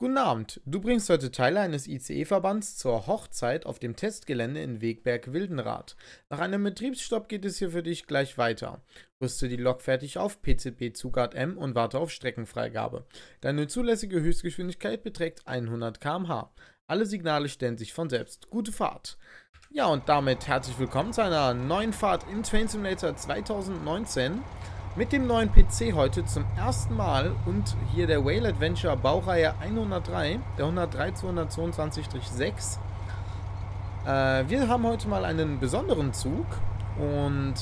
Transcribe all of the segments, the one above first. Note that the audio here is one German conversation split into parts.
Guten Abend. Du bringst heute Teile eines ICE-Verbands zur Hochzeit auf dem Testgelände in Wegberg-Wildenrath. Nach einem Betriebsstopp geht es hier für dich gleich weiter. Rüste die Lok fertig auf PZB Zugart M und warte auf Streckenfreigabe. Deine zulässige Höchstgeschwindigkeit beträgt 100 km/h. Alle Signale stellen sich von selbst. Gute Fahrt. Ja, und damit herzlich willkommen zu einer neuen Fahrt in Train Simulator 2019. Mit dem neuen PC heute zum ersten Mal und hier der Whale Adventure Baureihe 103, der 103-222-6. Wir haben heute mal einen besonderen Zug und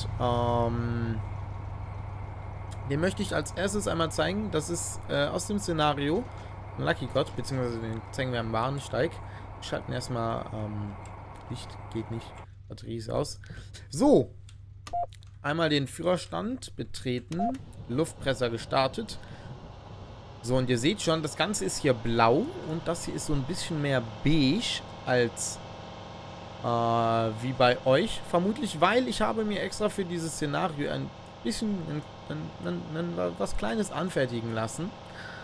den möchte ich als erstes einmal zeigen. Das ist aus dem Szenario Lucky God, beziehungsweise den zeigen wir am Bahnsteig. Wir schalten erstmal Licht, geht nicht, Batterie ist aus. So. Einmal den Führerstand betreten, Luftpresser gestartet. So, und ihr seht schon, das Ganze ist hier blau und das hier ist so ein bisschen mehr beige als wie bei euch. Vermutlich, weil ich habe mir extra für dieses Szenario ein bisschen was Kleines anfertigen lassen.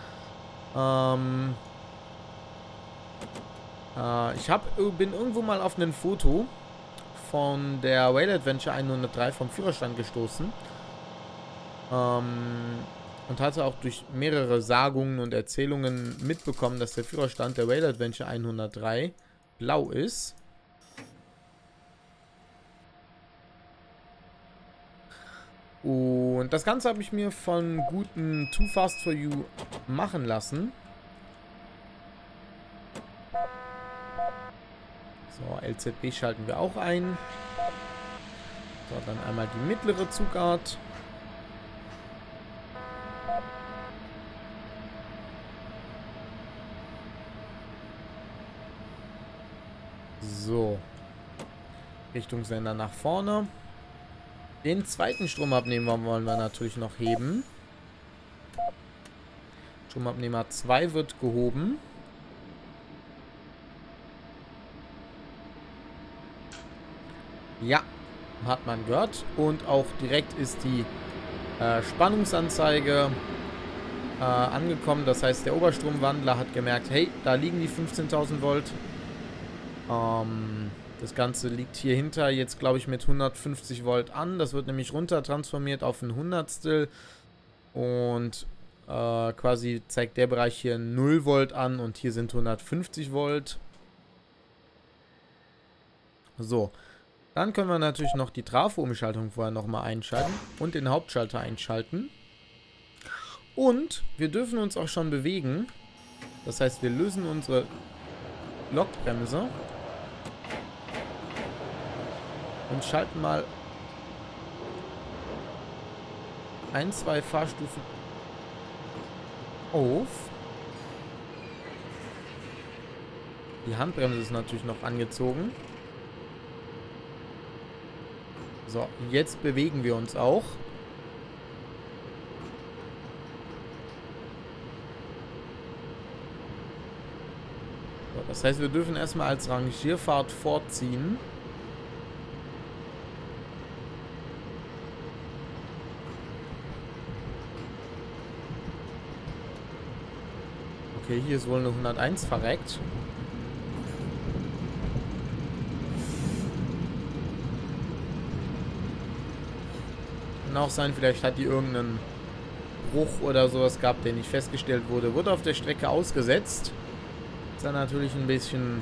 Ich bin irgendwo mal auf ein Foto von der Whale Adventure 103 vom Führerstand gestoßen. Und hatte auch durch mehrere Sagungen und Erzählungen mitbekommen, dass der Führerstand der Whale Adventure 103 blau ist. Und das Ganze habe ich mir von guten Too Fast For You machen lassen. So, LZB schalten wir auch ein. So, dann einmal die mittlere Zugart. So. Richtungssender nach vorne. Den zweiten Stromabnehmer wollen wir natürlich noch heben. Stromabnehmer 2 wird gehoben. Ja, hat man gehört. Und auch direkt ist die Spannungsanzeige angekommen. Das heißt, der Oberstromwandler hat gemerkt, hey, da liegen die 15.000 Volt. Das Ganze liegt hier hinter jetzt, glaube ich, mit 150 Volt an. Das wird nämlich runter transformiert auf ein Hundertstel. Und quasi zeigt der Bereich hier 0 Volt an und hier sind 150 Volt. So. Dann können wir natürlich noch die Trafo-Umschaltung vorher nochmal einschalten und den Hauptschalter einschalten. Und wir dürfen uns auch schon bewegen. Das heißt, wir lösen unsere Lokbremse und schalten mal 1, 2 Fahrstufen auf. Die Handbremse ist natürlich noch angezogen. So, jetzt bewegen wir uns auch. So, das heißt, wir dürfen erstmal als Rangierfahrt vorziehen. Okay, hier ist wohl eine 101 verreckt. Kann auch sein, vielleicht hat die irgendeinen Bruch oder sowas gehabt, der nicht festgestellt wurde. Wurde auf der Strecke ausgesetzt. Ist dann natürlich ein bisschen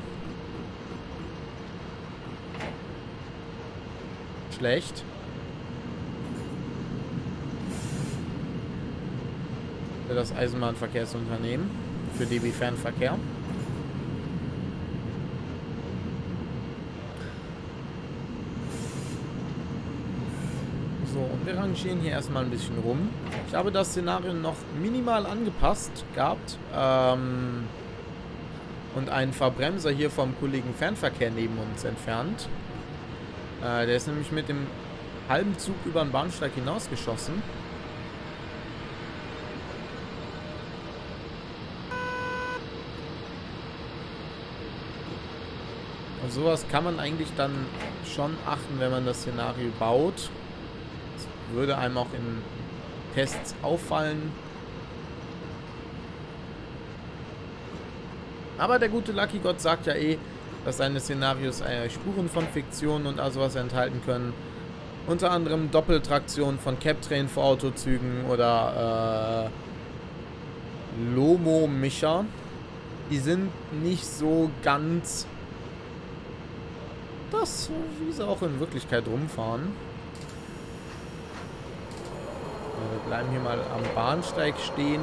schlecht. Für das Eisenbahnverkehrsunternehmen. Für DB Fernverkehr. So, und wir rangieren hier erstmal ein bisschen rum. Ich habe das Szenario noch minimal angepasst gehabt. Und einen Verbremser hier vom Kollegen Fernverkehr neben uns entfernt. Der ist nämlich mit dem halben Zug über den Bahnsteig hinausgeschossen. Auf sowas kann man eigentlich dann schon achten, wenn man das Szenario baut. Das würde einem auch in Tests auffallen. Aber der gute Lucky God sagt ja eh, dass seine Szenarios Spuren von Fiktion und all sowas enthalten können. Unter anderem Doppeltraktion von Captrain vor Autozügen oder Lomo-Mischer. Die sind nicht so ganz das, wie sie auch in Wirklichkeit rumfahren. Wir bleiben hier mal am Bahnsteig stehen.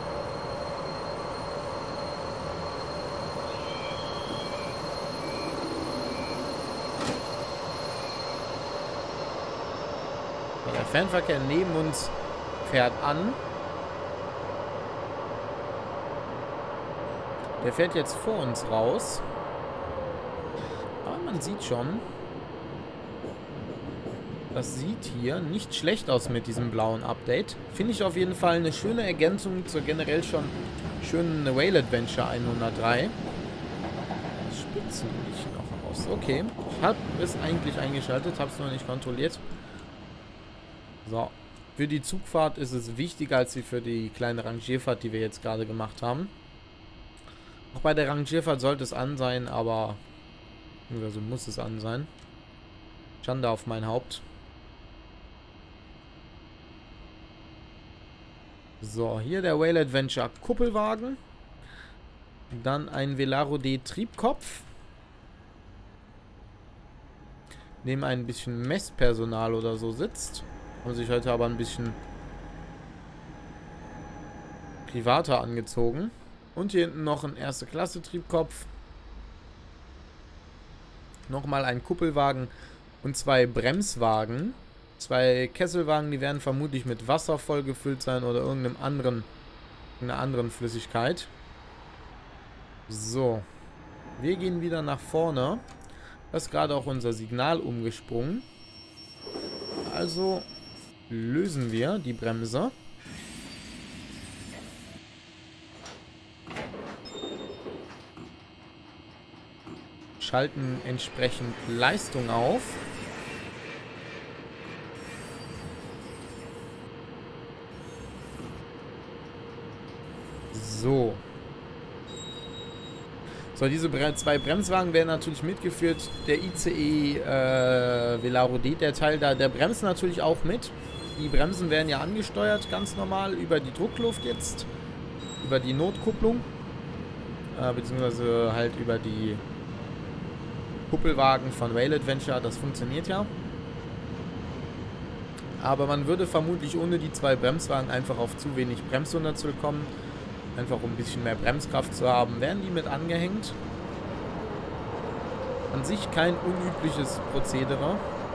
Der Fernverkehr neben uns fährt an. Der fährt jetzt vor uns raus. Aber man sieht schon, das sieht hier nicht schlecht aus mit diesem blauen Update. Finde ich auf jeden Fall eine schöne Ergänzung zur generell schon schönen Rail Adventure 103. Spitzenlicht noch aus. Okay, ich habe es eigentlich eingeschaltet, habe es noch nicht kontrolliert. So, für die Zugfahrt ist es wichtiger als für die kleine Rangierfahrt, die wir jetzt gerade gemacht haben. Auch bei der Rangierfahrt sollte es an sein, aber also muss es an sein. Schande auf mein Haupt. So, hier der Rail Adventure Kuppelwagen. Dann ein Velaro D Triebkopf. Neben ein bisschen Messpersonal oder so sitzt. Haben sich heute aber ein bisschen privater angezogen. Und hier hinten noch ein Erste-Klasse-Triebkopf. Nochmal ein Kuppelwagen und 2 Bremswagen. 2 Kesselwagen, die werden vermutlich mit Wasser vollgefüllt sein oder irgendeiner anderen Flüssigkeit. So. Wir gehen wieder nach vorne. Da ist gerade auch unser Signal umgesprungen. Also lösen wir die Bremse. Schalten entsprechend Leistung auf. So. So, diese 2 Bremswagen werden natürlich mitgeführt. Der ICE Velaro D, der Teil da, der bremst natürlich auch mit. Die Bremsen werden ja angesteuert, ganz normal, über die Druckluft jetzt. Über die Notkupplung. Beziehungsweise halt über die Kuppelwagen von Rail Adventure, das funktioniert ja. Aber man würde vermutlich ohne die 2 Bremswagen einfach auf zu wenig Bremshundertstel kommen. Einfach um ein bisschen mehr Bremskraft zu haben, werden die mit angehängt. An sich kein unübliches Prozedere.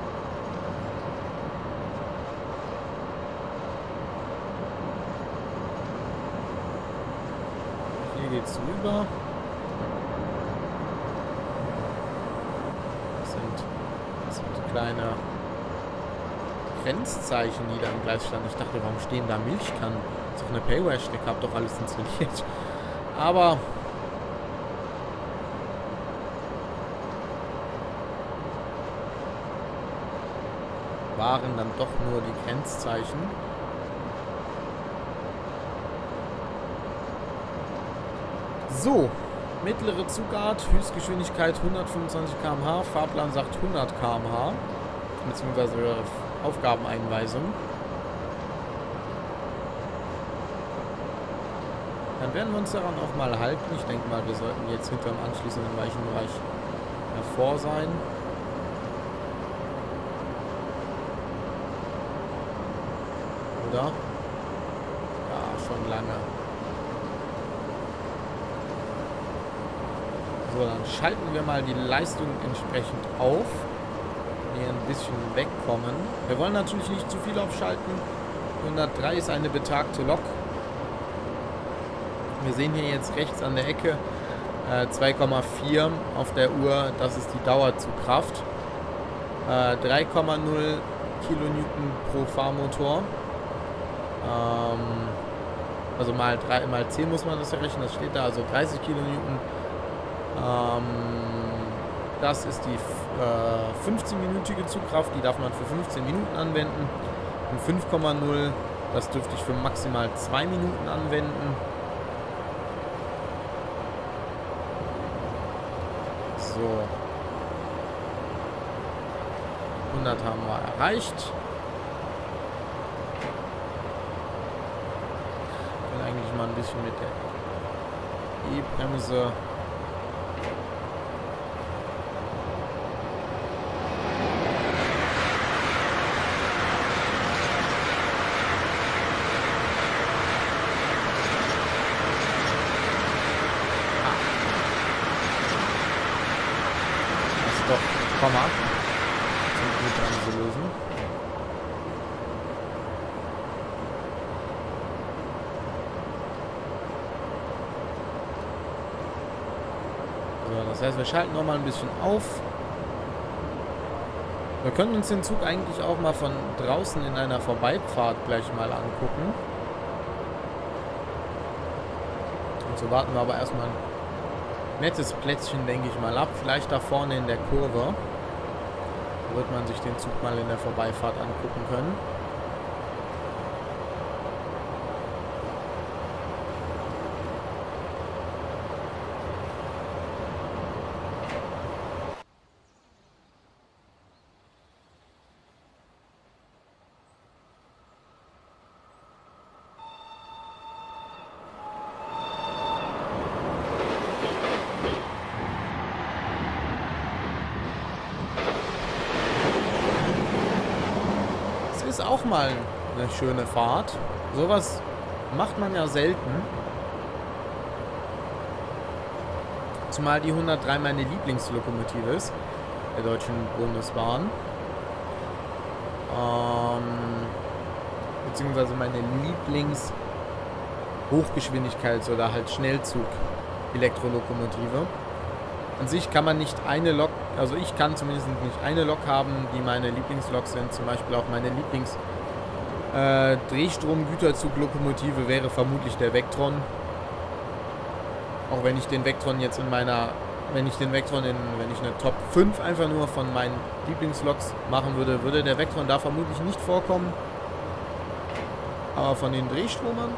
Hier geht's rüber. Das sind kleine Grenzzeichen, die da im Gleis standen. Ich dachte, warum stehen da Milchkannen? Das ist doch eine Payware-Strecke, hab doch alles installiert. Aber waren dann doch nur die Grenzzeichen. So, mittlere Zugart, Höchstgeschwindigkeit 125 km/h, Fahrplan sagt 100 km/h, beziehungsweise Aufgabeneinweisung. Dann werden wir uns daran auch mal halten. Ich denke mal, wir sollten jetzt hinter dem anschließenden Weichenbereich hervor sein. Oder? Ja, schon lange. So, dann schalten wir mal die Leistung entsprechend auf. Hier ein bisschen wegkommen. Wir wollen natürlich nicht zu viel aufschalten. 103 ist eine betagte Lok. Wir sehen hier jetzt rechts an der Ecke 2,4 auf der Uhr. Das ist die Dauerzugkraft. 3,0 Kilonewton pro Fahrmotor. Also mal 10 muss man das ja rechnen. Das steht da, also 30 Kilonewton. Das ist die 15-minütige Zugkraft, die darf man für 15 Minuten anwenden. Und 5,0, das dürfte ich für maximal 2 Minuten anwenden. So. 100 haben wir erreicht. Ich will eigentlich mal ein bisschen mit der E-Bremse. Doch, komm mal. Zum E-Bremse lösen. So, das heißt, wir schalten noch mal ein bisschen auf. Wir können uns den Zug eigentlich auch mal von draußen in einer Vorbeifahrt gleich mal angucken. Und so warten wir aber erstmal ein nettes Plätzchen, denke ich mal, ab. Vielleicht da vorne in der Kurve. Da wird man sich den Zug mal in der Vorbeifahrt angucken können. Ist auch mal eine schöne Fahrt. Sowas macht man ja selten. Zumal die 103 meine Lieblingslokomotive ist, der Deutschen Bundesbahn. Beziehungsweise meine Lieblings-Hochgeschwindigkeits- oder halt Schnellzug-Elektrolokomotive. An sich kann man nicht eine Lok, also ich kann zumindest nicht eine Lok haben, die meine Lieblingsloks sind. Zum Beispiel auch meine Lieblings-Drehstrom-Güterzug-Lokomotive wäre vermutlich der Vectron. Auch wenn ich den Vectron jetzt in meiner, wenn ich eine Top 5 einfach nur von meinen Lieblingsloks machen würde, würde der Vectron da vermutlich nicht vorkommen. Aber von den Drehstromern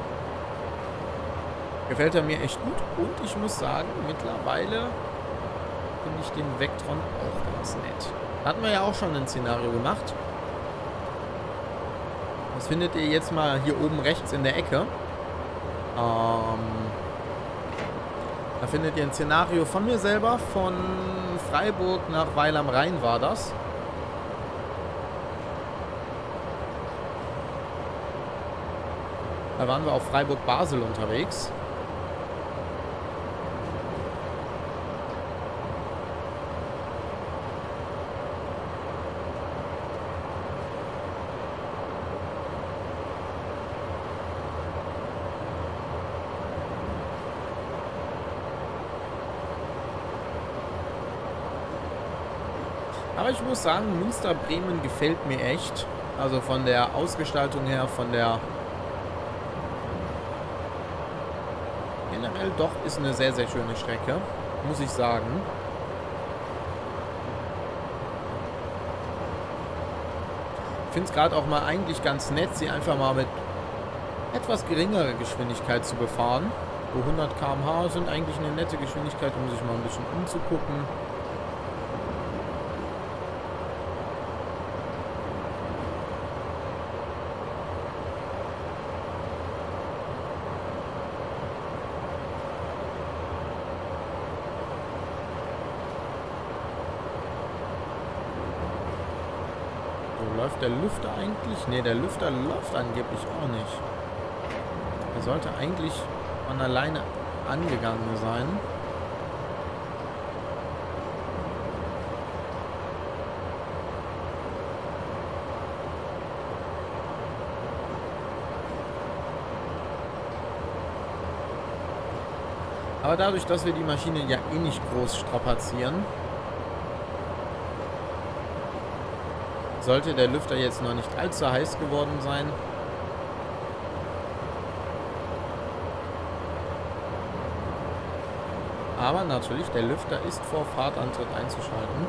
gefällt er mir echt gut. Und ich muss sagen, mittlerweile finde ich den Vectron auch ganz nett. Hatten wir ja auch schon ein Szenario gemacht. Das findet ihr jetzt mal hier oben rechts in der Ecke. Da findet ihr ein Szenario von mir selber. Von Freiburg nach Weil am Rhein war das. Da waren wir auf Freiburg-Basel unterwegs. Aber ich muss sagen, Münster-Bremen gefällt mir echt. Also von der Ausgestaltung her, von der... Generell doch ist eine sehr, sehr schöne Strecke, muss ich sagen. Ich finde es gerade auch mal eigentlich ganz nett, sie einfach mal mit etwas geringerer Geschwindigkeit zu befahren. So 100 km/h sind eigentlich eine nette Geschwindigkeit, um sich mal ein bisschen umzugucken. Läuft der Lüfter eigentlich? Ne, der Lüfter läuft angeblich auch nicht. Er sollte eigentlich von alleine angegangen sein. Aber dadurch, dass wir die Maschine ja eh nicht groß strapazieren, sollte der Lüfter jetzt noch nicht allzu heiß geworden sein. Aber natürlich, der Lüfter ist vor Fahrtantritt einzuschalten.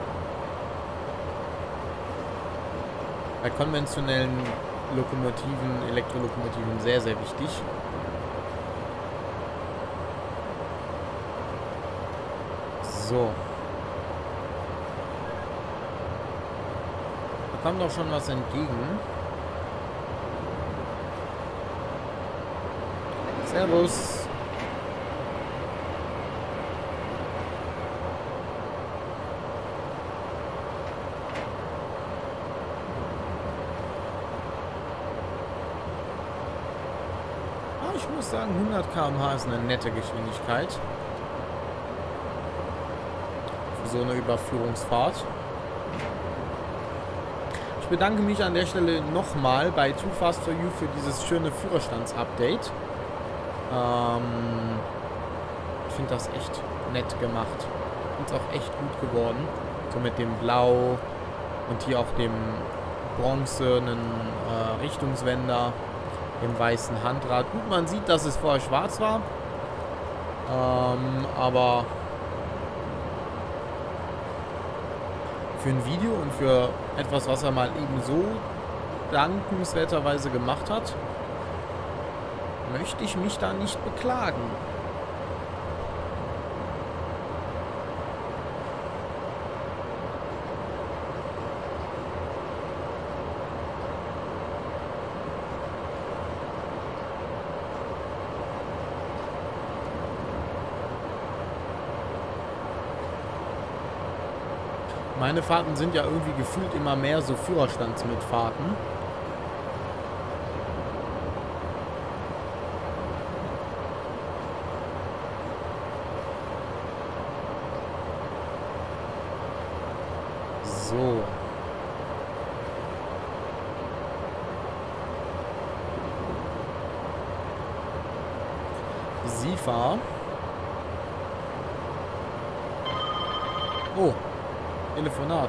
Bei konventionellen Lokomotiven, Elektrolokomotiven sehr, sehr wichtig. So. So. Da kommt doch schon was entgegen. Servus. Ich muss sagen, 100 km/h ist eine nette Geschwindigkeit. Für so eine Überführungsfahrt. Ich bedanke mich an der Stelle nochmal bei Too Fast For You für dieses schöne Führerstandsupdate. Ich finde das echt nett gemacht. Ich finde es auch echt gut geworden. So mit dem Blau und hier auch dem bronzenen Richtungswender. Im weißen Handrad. Gut, man sieht, dass es vorher schwarz war. Aber für ein Video und für etwas, was er mal eben so dankenswerterweise gemacht hat, möchte ich mich da nicht beklagen. Meine Fahrten sind ja irgendwie gefühlt immer mehr so Führerstandsmitfahrten. So. Sifa. Oh. Telefonat.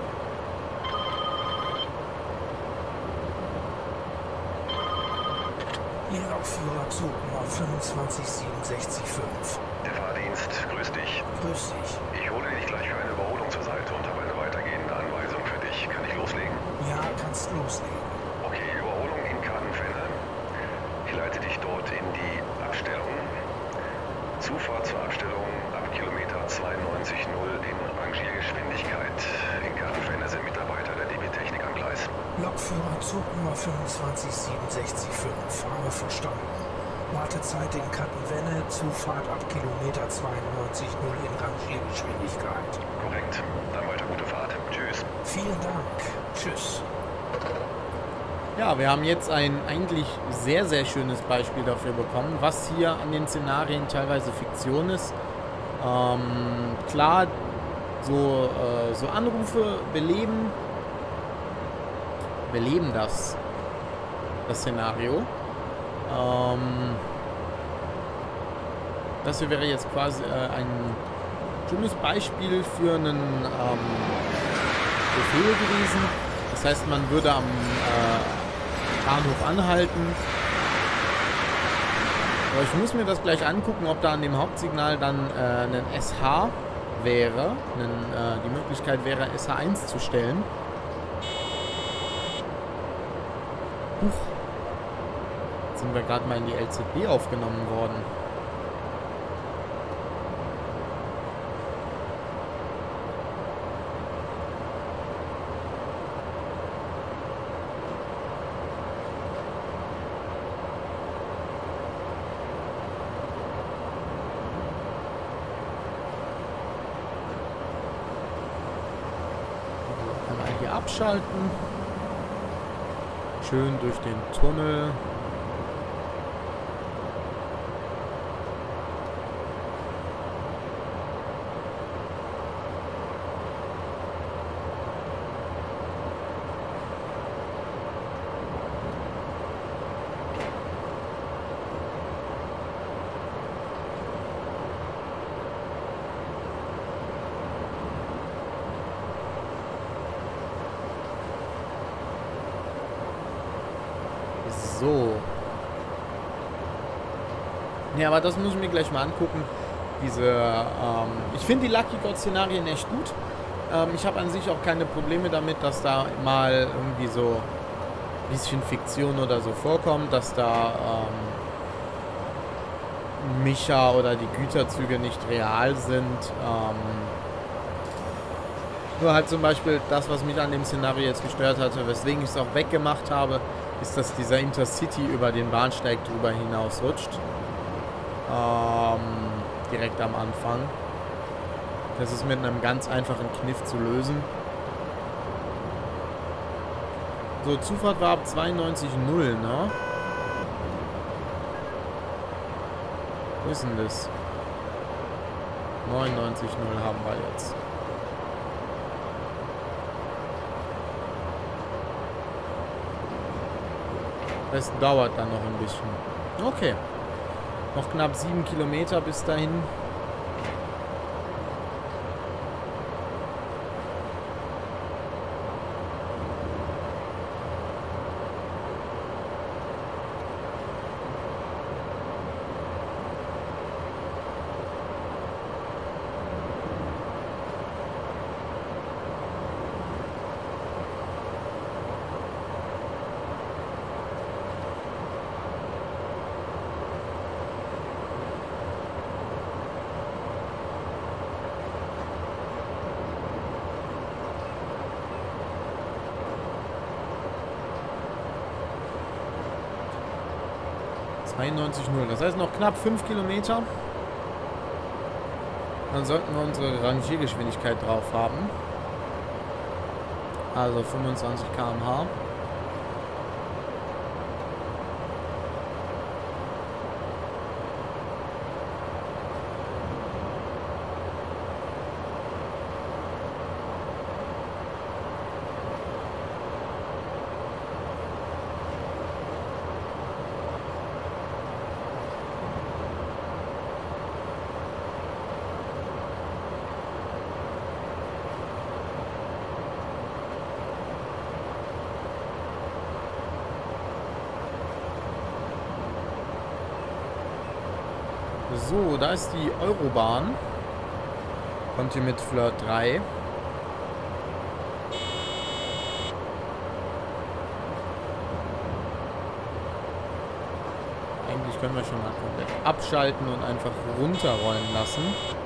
Ihr Lokführer Zug Nummer 25765. Der Fahrdienst, grüß dich. Grüß dich. Ich hole dich gleich für eine Überholung zur Seite und habe eine weitergehende Anweisung für dich. Kann ich loslegen? Ja, kannst loslegen. Okay, Überholung in Kartenfenne. Ich leite dich dort in die Abstellung. Zufahrt zur Abstellung ab Kilometer 92,0 in Rangiergeschwindigkeit. In Kartenfenne sind Mitarbeiter der DB Technik am Gleis. Lokführer Zug Nummer 25765. Habe verstanden. Wartezeit in Kattenwenne, Zufahrt ab Kilometer 92,0 in Rangiergeschwindigkeit. Korrekt. Dann weiter gute Fahrt. Tschüss. Vielen Dank. Tschüss. Ja, wir haben jetzt ein eigentlich sehr, sehr schönes Beispiel dafür bekommen, was hier an den Szenarien teilweise Fiktion ist. Klar, so Anrufe beleben das Szenario. Das hier wäre jetzt quasi ein schönes Beispiel für einen Befehl gewesen. Das heißt, man würde am Bahnhof anhalten. Aber ich muss mir das gleich angucken, ob da an dem Hauptsignal dann ein SH wäre. Die Möglichkeit wäre, SH1 zu stellen. Huch. Jetzt sind wir gerade mal in die LZB aufgenommen worden. Hier abschalten. Schön durch den Tunnel. So. Ja, aber das muss ich mir gleich mal angucken. Ich finde die Lucky God-Szenarien echt gut. Ich habe an sich auch keine Probleme damit, dass da mal irgendwie so ein bisschen Fiktion oder so vorkommt, dass da Mischer oder die Güterzüge nicht real sind. Nur halt zum Beispiel das, was mich an dem Szenario jetzt gestört hatte, weswegen ich es auch weggemacht habe, ist, dass dieser Intercity über den Bahnsteig drüber hinaus rutscht. Direkt am Anfang. Das ist mit einem ganz einfachen Kniff zu lösen. So, Zufahrt war ab 92,0, ne? Wo ist denn das? 99,0 haben wir jetzt. Das dauert dann noch ein bisschen. Okay. Noch knapp 7 Kilometer bis dahin. Das heißt noch knapp 5 Kilometer. Dann sollten wir unsere Rangiergeschwindigkeit drauf haben. Also 25 km/h. So, da ist die Eurobahn. Kommt hier mit Flirt 3. Eigentlich können wir schon mal komplett abschalten und einfach runterrollen lassen.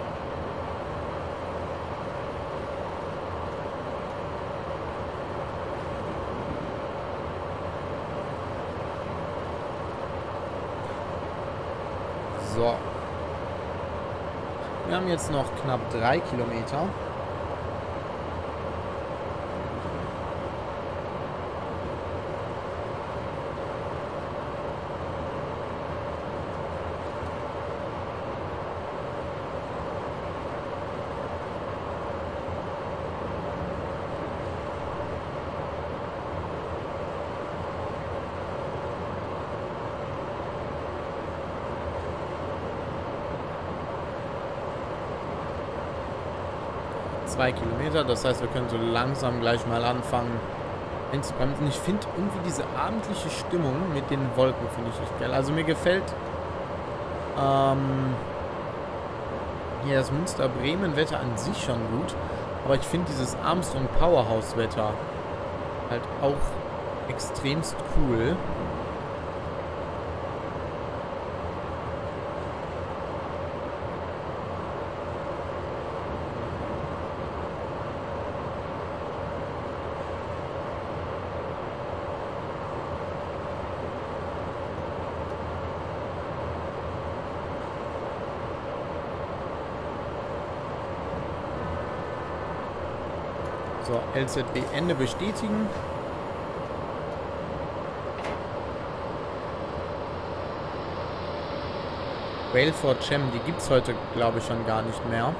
So. Wir haben jetzt noch knapp 3 Kilometer. Kilometer, das heißt, wir können so langsam gleich mal anfangen einzubremsen. Ich finde irgendwie diese abendliche Stimmung mit den Wolken finde ich echt geil. Also mir gefällt hier das Münster-Bremen-Wetter an sich schon gut, aber ich finde dieses Armstrong-Powerhouse-Wetter halt auch extremst cool. So, LZB Ende bestätigen. Rail for Chem, die gibt es heute, glaube ich, schon gar nicht mehr.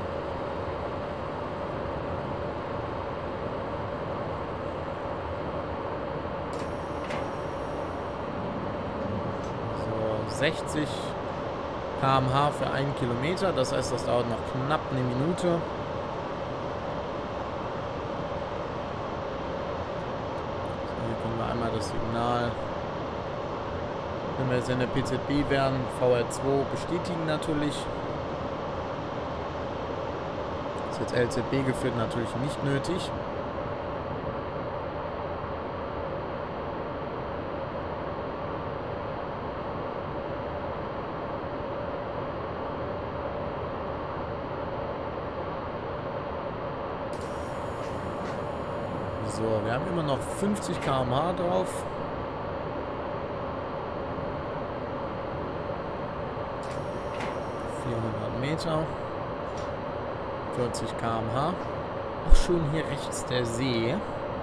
So, 60 km/h für 1 Kilometer. Das heißt, das dauert noch knapp eine Minute. Das Signal. Wenn wir jetzt in der PZB wären, VR2 bestätigen natürlich. Das ist jetzt LZB geführt, natürlich nicht nötig. So, wir haben immer noch 50 km/h drauf. Meter. 40 km/h. Auch schon hier rechts der See.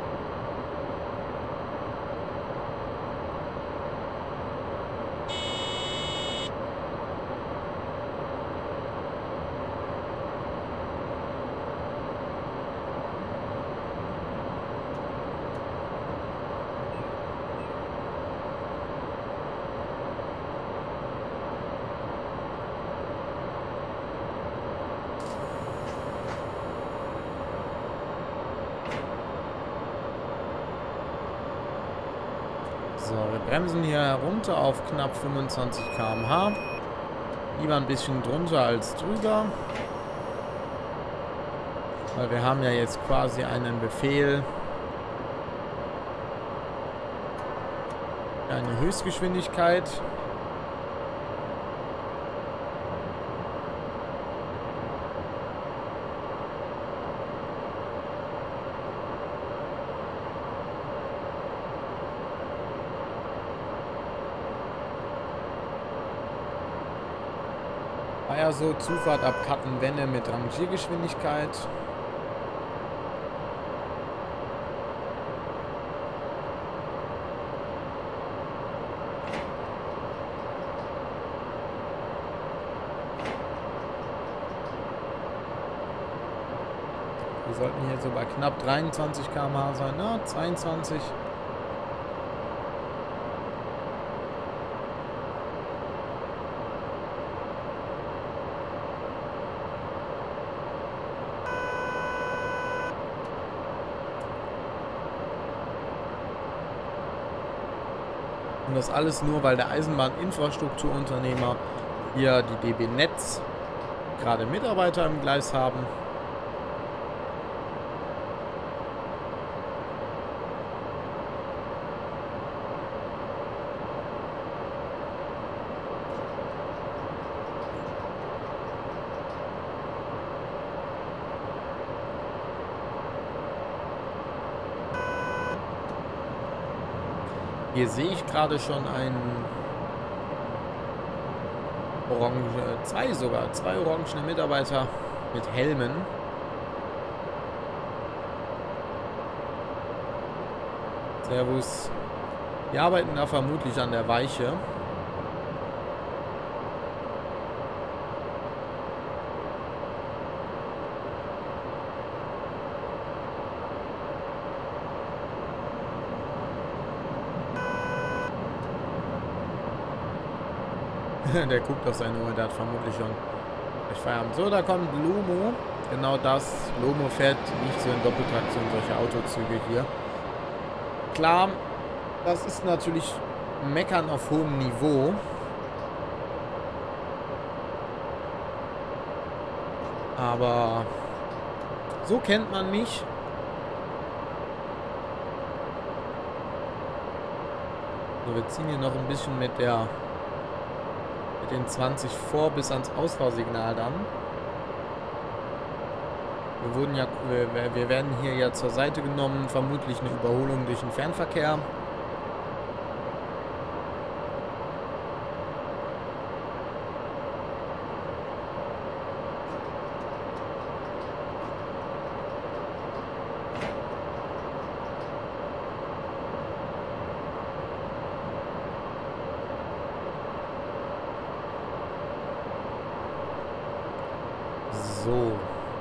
So, wir bremsen hier herunter auf knapp 25 km/h. Lieber ein bisschen drunter als drüber. Weil wir haben ja jetzt quasi einen Befehl. Eine Höchstgeschwindigkeit. So, Zufahrt ab Kattenwenne mit Rangiergeschwindigkeit. Wir sollten hier so bei knapp 23 km/h sein, ne? 22. Und das alles nur, weil der Eisenbahninfrastrukturunternehmer hier die DB Netz gerade Mitarbeiter im Gleis haben. Hier sehe ich gerade schon einen zwei orangene Mitarbeiter mit Helmen. Servus. Die arbeiten da vermutlich an der Weiche. Der guckt auf seine Uhr, der hat vermutlich schon Feierabend. So, da kommt Lomo. Genau das. Lomo fährt nicht so in Doppeltraktion, solche Autozüge hier. Klar, das ist natürlich Meckern auf hohem Niveau. Aber so kennt man mich. So, wir ziehen hier noch ein bisschen mit den 20 vor bis ans Ausfahrsignal dann. Wir werden hier ja zur Seite genommen, vermutlich eine Überholung durch den Fernverkehr. So.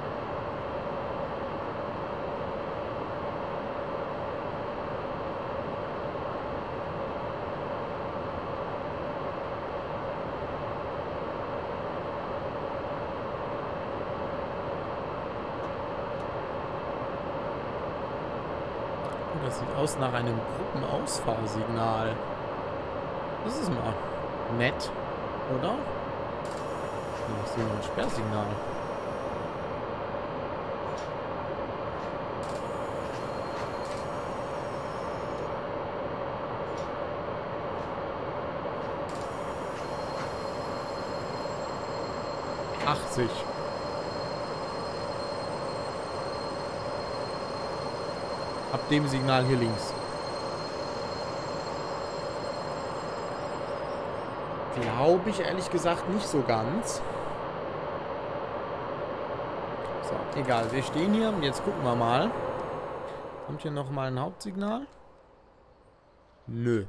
Das sieht aus nach einem Gruppenausfahrsignal. Das ist mal nett, oder? Ich sehe ein Sperrsignal. $80. Ab dem Signal hier links. Glaube ich ehrlich gesagt nicht so ganz. So, egal. Wir stehen hier und jetzt gucken wir mal. Kommt hier nochmal ein Hauptsignal? Nö.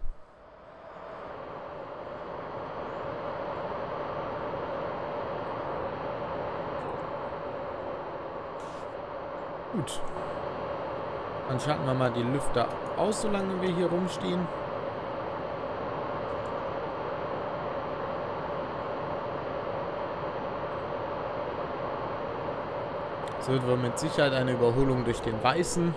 Gut. Dann schalten wir mal die Lüfter aus, solange wir hier rumstehen. Es wird wohl mit Sicherheit eine Überholung durch den Weißen.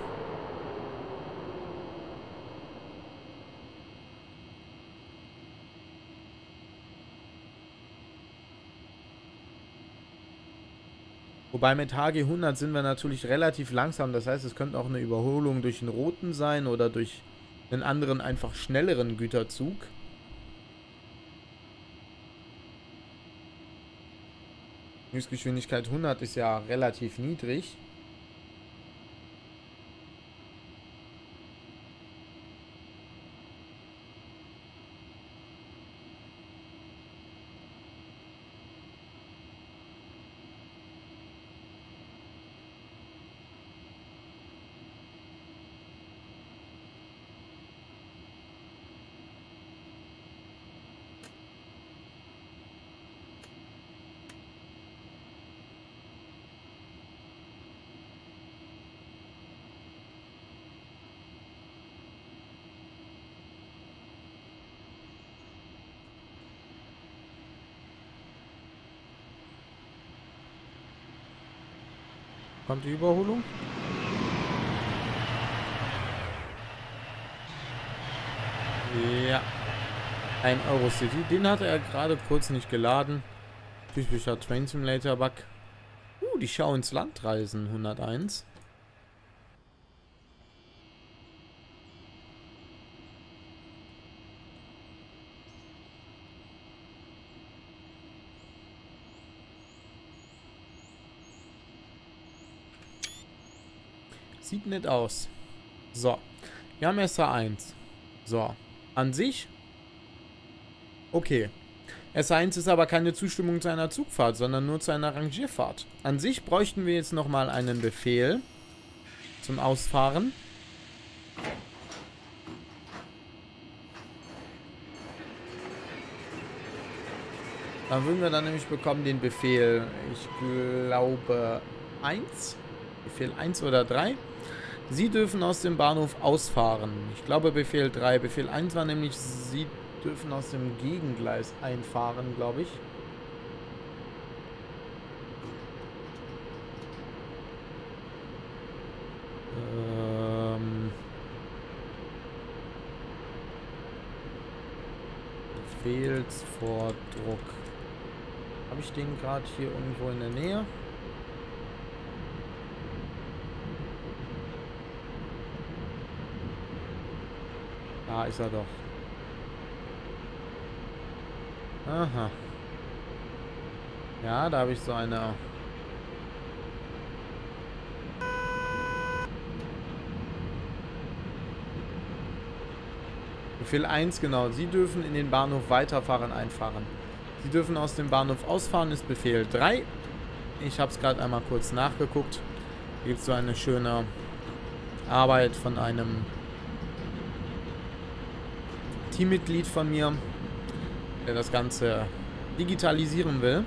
Wobei mit HG 100 sind wir natürlich relativ langsam. Das heißt, es könnte auch eine Überholung durch den Roten sein oder durch einen anderen, einfach schnelleren Güterzug. Höchstgeschwindigkeit 100 ist ja relativ niedrig. Kommt die Überholung? Ja. Ein Eurocity. Den hatte er gerade kurz nicht geladen. Typischer Train Simulator Bug. Die Schau ins Land reisen. 101. Sieht nett aus. So. Wir haben SA1. So. An sich. Okay. SA1 ist aber keine Zustimmung zu einer Zugfahrt, sondern nur zu einer Rangierfahrt. An sich bräuchten wir jetzt nochmal einen Befehl zum Ausfahren. Dann würden wir dann nämlich bekommen den Befehl, ich glaube 1. Befehl 1 oder 3. Sie dürfen aus dem Bahnhof ausfahren. Ich glaube Befehl 3. Befehl 1 war nämlich, Sie dürfen aus dem Gegengleis einfahren, glaube ich. Befehlsvordruck. Habe ich den gerade hier irgendwo in der Nähe? Da ist er doch. Aha. Ja, da habe ich so eine... Befehl 1, genau. Sie dürfen in den Bahnhof weiterfahren, einfahren. Sie dürfen aus dem Bahnhof ausfahren, ist Befehl 3. Ich habe es gerade einmal kurz nachgeguckt. Hier gibt es so eine schöne Arbeit von einem Teammitglied von mir, der das Ganze digitalisieren will.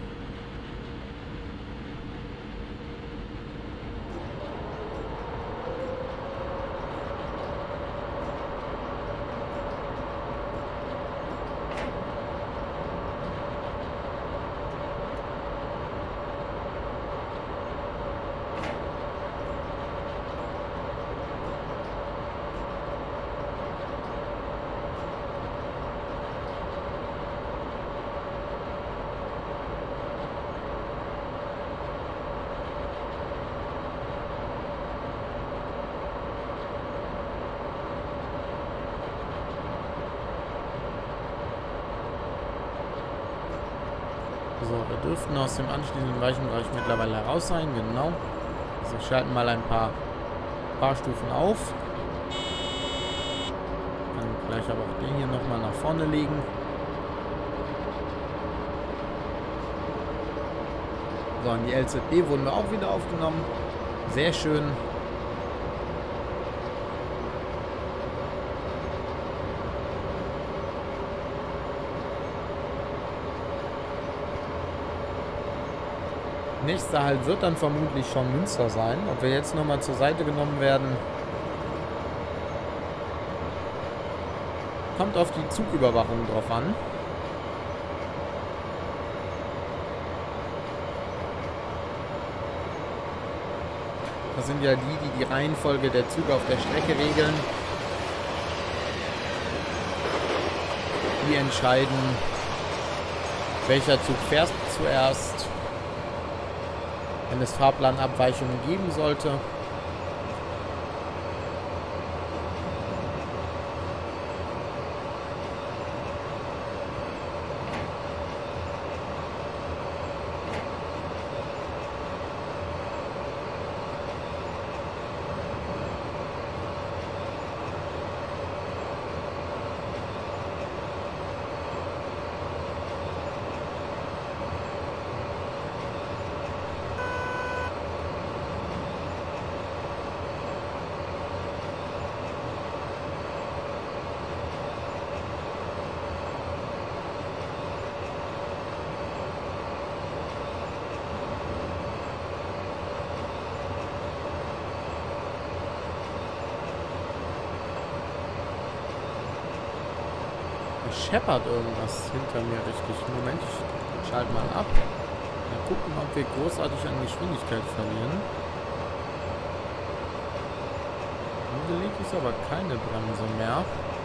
So, wir dürften aus dem anschließenden Weichenbereich mittlerweile heraus sein, genau. Also wir schalten mal ein paar Fahrstufen auf. gleich aber auch den hier nochmal nach vorne legen. So, in die LZB wurden wir auch wieder aufgenommen. Sehr schön. Nächster Halt wird dann vermutlich schon Münster sein. Ob wir jetzt nochmal zur Seite genommen werden, kommt auf die Zugüberwachung drauf an. Das sind ja die Reihenfolge der Züge auf der Strecke regeln. Die entscheiden, welcher Zug fährt zuerst, wenn es Fahrplanabweichungen geben sollte. Scheppert irgendwas hinter mir richtig. Moment, ich schalte mal ab. Mal gucken, ob wir großartig an Geschwindigkeit verlieren. Angelegt ist aber keine Bremse mehr.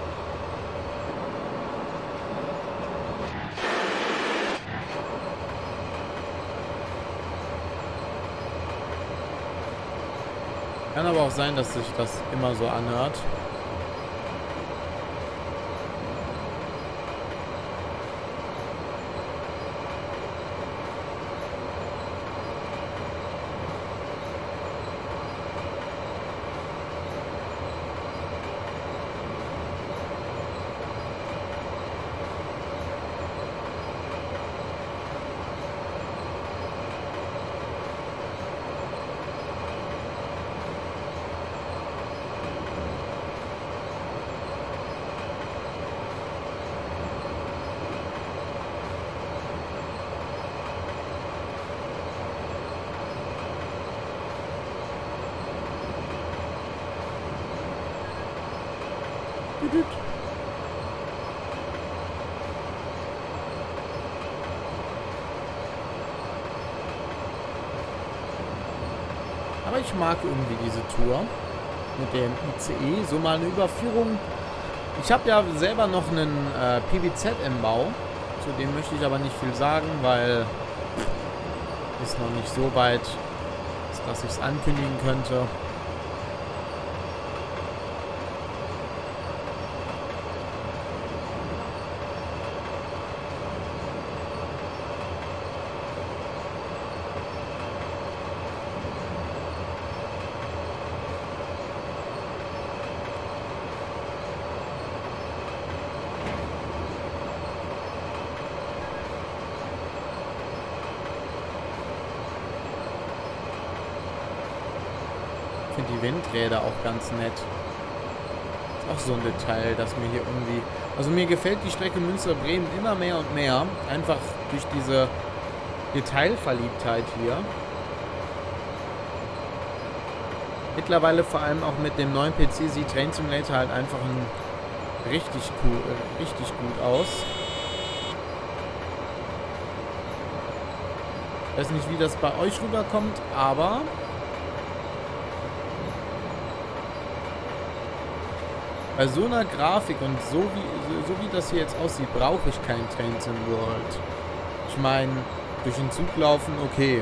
Kann aber auch sein, dass sich das immer so anhört. Aber ich mag irgendwie diese Tour mit dem ICE. So mal eine Überführung. Ich habe ja selber noch einen PBZ im Bau. Zu dem möchte ich aber nicht viel sagen, weil ist noch nicht so weit, dass ich es ankündigen könnte. Ich finde die Windräder auch ganz nett. Ist auch so ein Detail, das mir hier irgendwie... Also mir gefällt die Strecke Münster-Bremen immer mehr und mehr. Einfach durch diese Detailverliebtheit hier. Mittlerweile vor allem auch mit dem neuen PC sieht Train Simulator halt einfach richtig cool, richtig gut aus. Ich weiß nicht, wie das bei euch rüberkommt, aber... Bei so einer Grafik und so wie das hier jetzt aussieht, brauche ich kein Train Sim World. Ich meine, durch den Zug laufen, okay.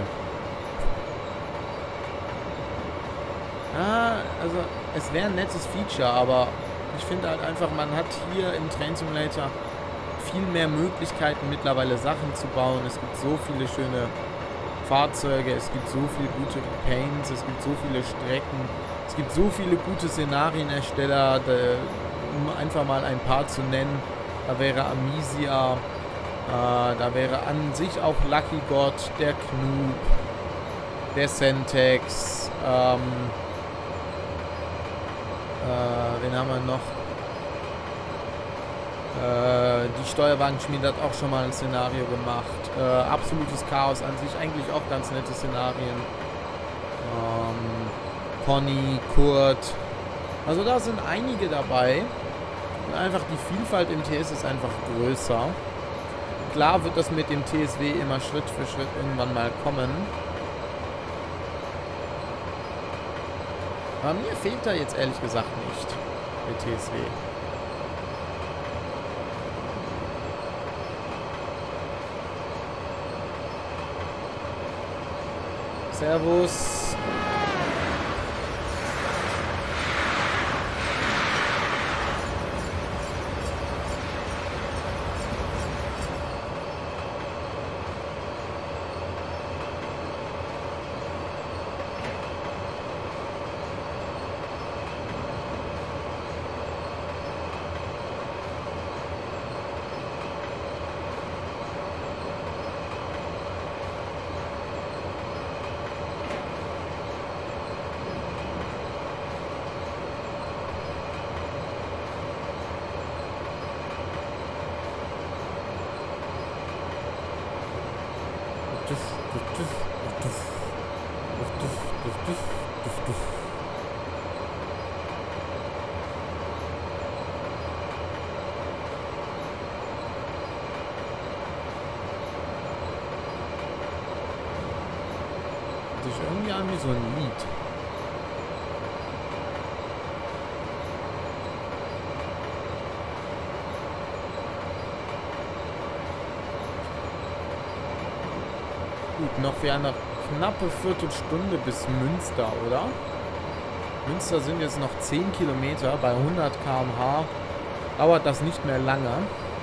Also es wäre ein nettes Feature, aber ich finde halt einfach, man hat hier im Train Simulator viel mehr Möglichkeiten mittlerweile Sachen zu bauen. Es gibt so viele schöne Fahrzeuge, es gibt so viele gute Paints, es gibt so viele Strecken, es gibt so viele gute Szenarienersteller. um einfach mal ein paar zu nennen. Da wäre Amicia, da wäre an sich auch Lucky God, der Knub, der Sentex, wen haben wir noch? Die Steuerwagenschmiede hat auch schon mal ein Szenario gemacht. Absolutes Chaos an sich, eigentlich auch ganz nette Szenarien. Conny, Kurt. Also da sind einige dabei. Und einfach die Vielfalt im TS ist einfach größer. Klar wird das mit dem TSW immer Schritt für Schritt irgendwann mal kommen. Aber mir fehlt da jetzt ehrlich gesagt nicht der TSW. Servus. Sich irgendwie an wie so ein Lied. Gut, noch für eine knappe Viertelstunde bis Münster, oder? Münster sind jetzt noch 10 Kilometer. Bei 100 km/h dauert das nicht mehr lange.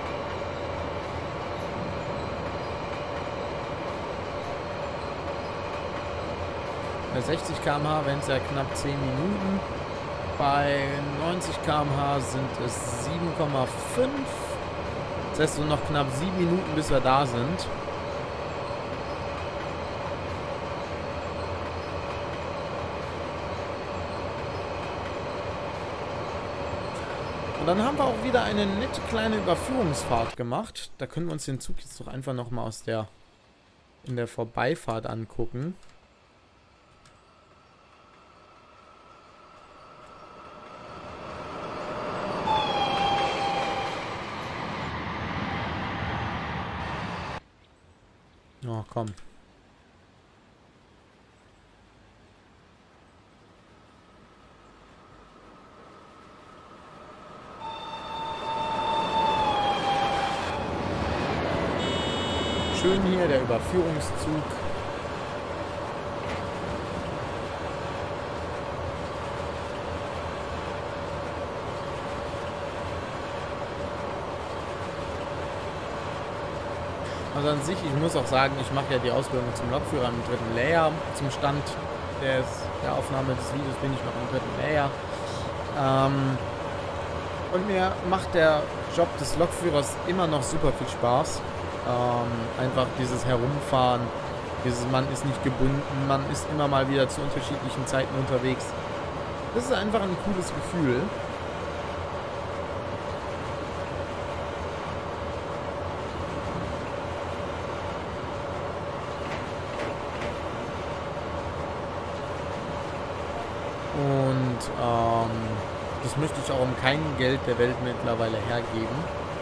Bei 60 km/h wären es ja knapp 10 Minuten. Bei 90 km/h sind es 7,5. Das heißt so noch knapp 7 Minuten, bis wir da sind. Und dann haben wir auch wieder eine nette kleine Überführungsfahrt gemacht. Da können wir uns den Zug jetzt doch einfach nochmal aus in der Vorbeifahrt angucken. Oh, komm. Schön hier, der Überführungszug. Also an sich, ich muss auch sagen, ich mache ja die Ausbildung zum Lokführer im 3. Lehrjahr. Zum Stand der Aufnahme des Videos bin ich noch im 3. Lehrjahr. Und mir macht der Job des Lokführers immer noch super viel Spaß. Einfach dieses Herumfahren, man ist nicht gebunden, man ist immer mal wieder zu unterschiedlichen Zeiten unterwegs. Das ist einfach ein cooles Gefühl. Und das möchte ich auch um kein Geld der Welt mittlerweile hergeben.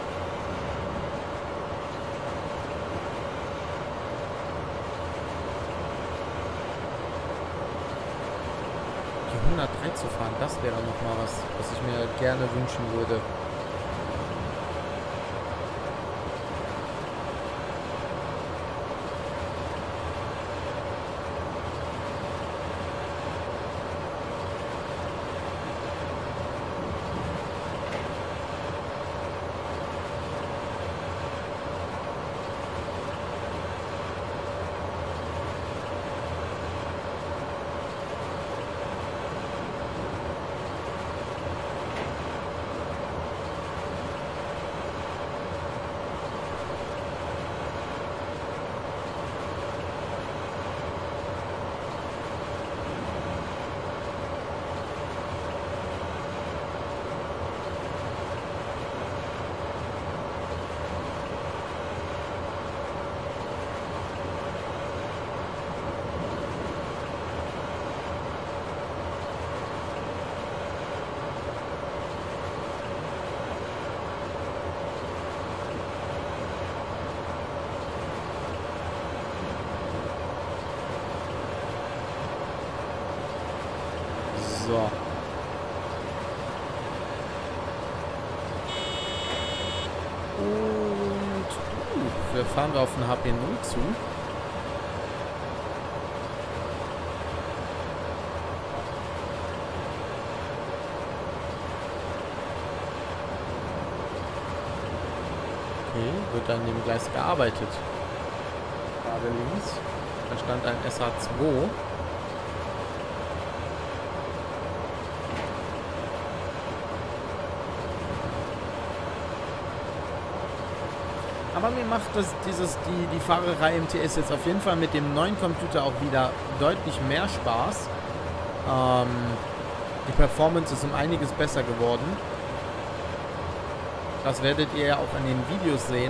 Die 103 zu fahren, das wäre nochmal was ich mir gerne wünschen würde. So. Und wir fahren auf den HP0 zu. Okay, wird an dem Gleis gearbeitet. Gerade links. Da stand ein SH2. Aber mir macht die Fahrerei MTS jetzt auf jeden Fall mit dem neuen Computer auch wieder deutlich mehr Spaß. Die Performance ist um einiges besser geworden. Das werdet ihr ja auch an den Videos sehen.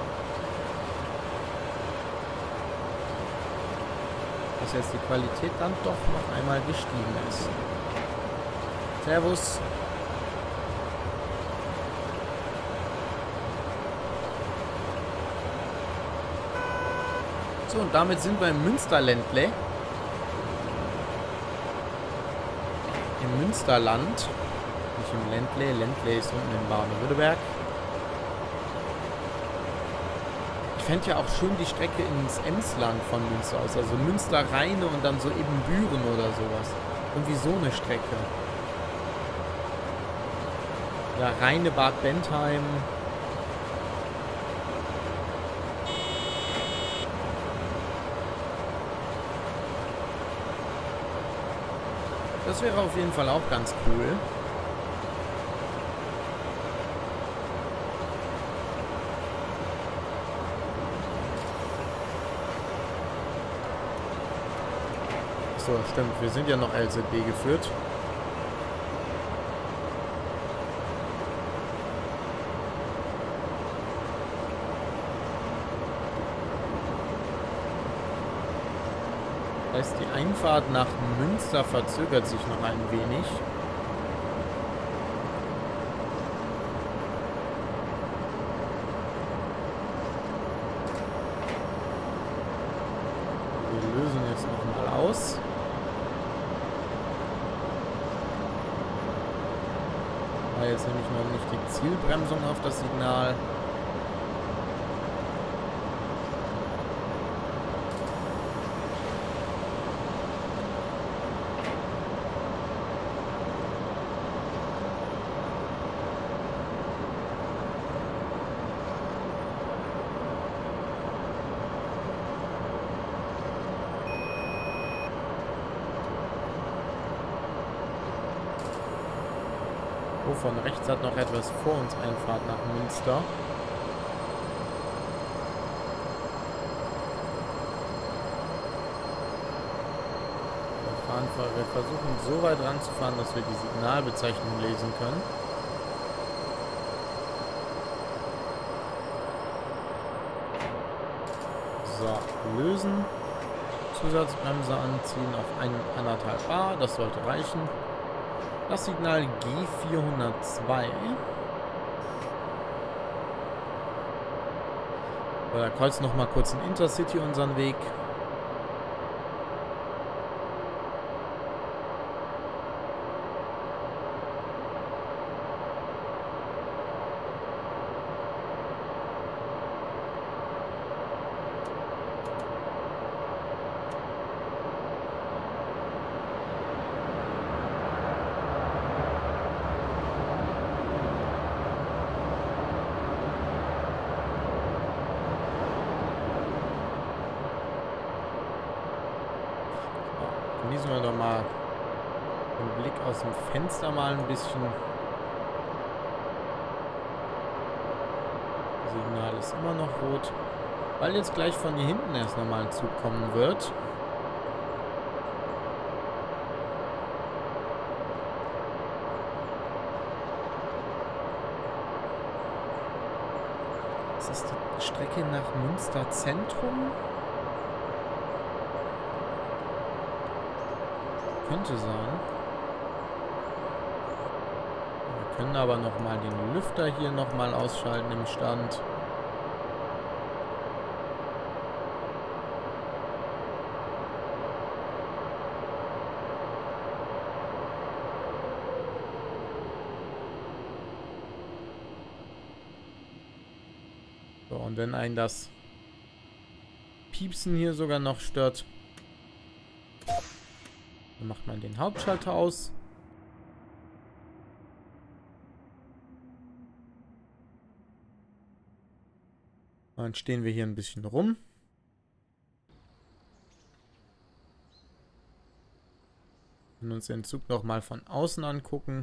Dass jetzt die Qualität dann doch noch einmal gestiegen ist. Servus. So, und damit sind wir im Münsterländle. Im Münsterland. Nicht im Ländle. Ländle ist unten in Baden-Württemberg. Ich fände ja auch schön die Strecke ins Emsland von Münster aus. Also Münster-Rheine und dann so eben Büren oder sowas. Irgendwie so eine Strecke. Ja, Rheine-Bad Bentheim. Das wäre auf jeden Fall auch ganz cool. So, stimmt. Wir sind ja noch LZB geführt. Das heißt, die Einfahrt nach Münster verzögert sich noch ein wenig. Wir lösen jetzt nochmal aus. War jetzt nämlich noch nicht die Zielbremsung auf das Signal. Von rechts hat noch etwas vor uns Einfahrt nach Münster. Wir versuchen so weit ranzufahren, dass wir die Signalbezeichnung lesen können. So, lösen. Zusatzbremse anziehen auf 1,5 Bar. Das sollte reichen. Das Signal G402. Da kreuzt noch mal kurz in Intercity unseren Weg. Genießen wir doch mal den Blick aus dem Fenster mal ein bisschen. Das Signal ist immer noch rot, weil jetzt gleich von hier hinten erst nochmal ein Zug kommen wird. Das ist die Strecke nach Münster Zentrum. Könnte sein. Wir können aber nochmal den Lüfter hier nochmal ausschalten im Stand. und wenn einen das Piepsen hier sogar noch stört, dann macht man den Hauptschalter aus. Dann stehen wir hier ein bisschen rum. Und uns den Zug nochmal von außen angucken.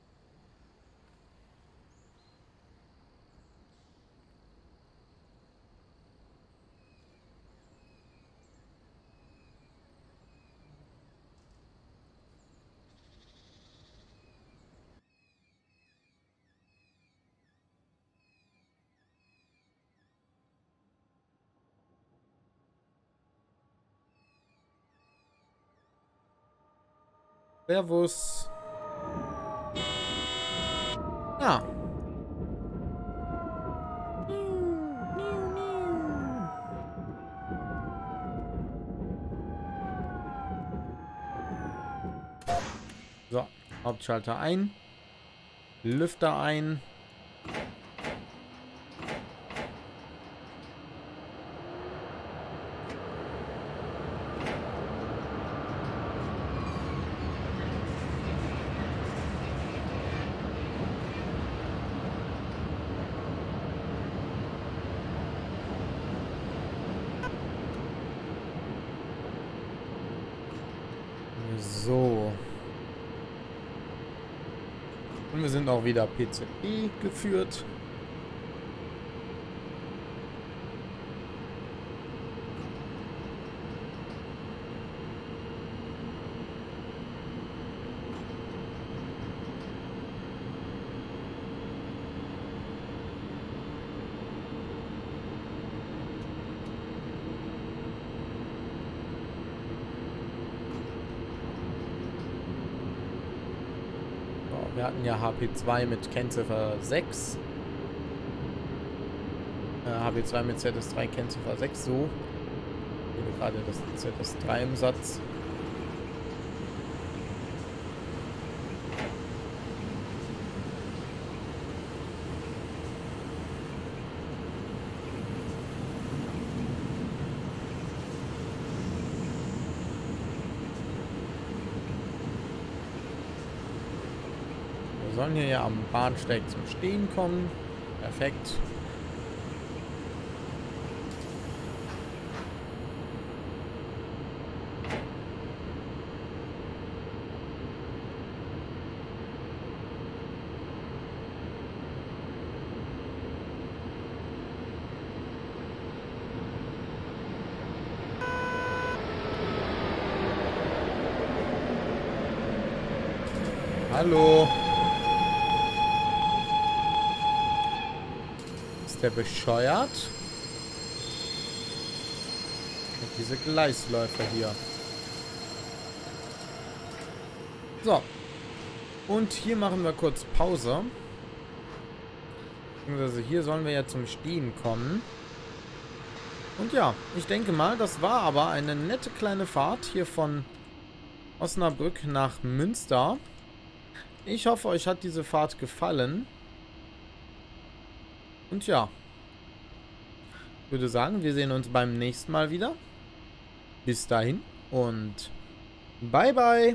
Servus. Ja. So, Hauptschalter ein. Lüfter ein. So. Und wir sind auch wieder PCE geführt. Wir hatten ja HP2 mit Kennziffer 6. HP2 mit ZS3 Kennziffer 6, so. Ich habe gerade das ZS3 im Satz. Wir sollen hier ja am Bahnsteig zum Stehen kommen. Perfekt. Hallo. Ist der bescheuert? Mit diese Gleisläufer hier. So. Und hier machen wir kurz Pause. Also hier sollen wir ja zum Stehen kommen. Und ja, ich denke mal, das war aber eine nette kleine Fahrt hier von Osnabrück nach Münster. Ich hoffe, euch hat diese Fahrt gefallen. Und ja, ich würde sagen, wir sehen uns beim nächsten Mal wieder. Bis dahin und bye bye.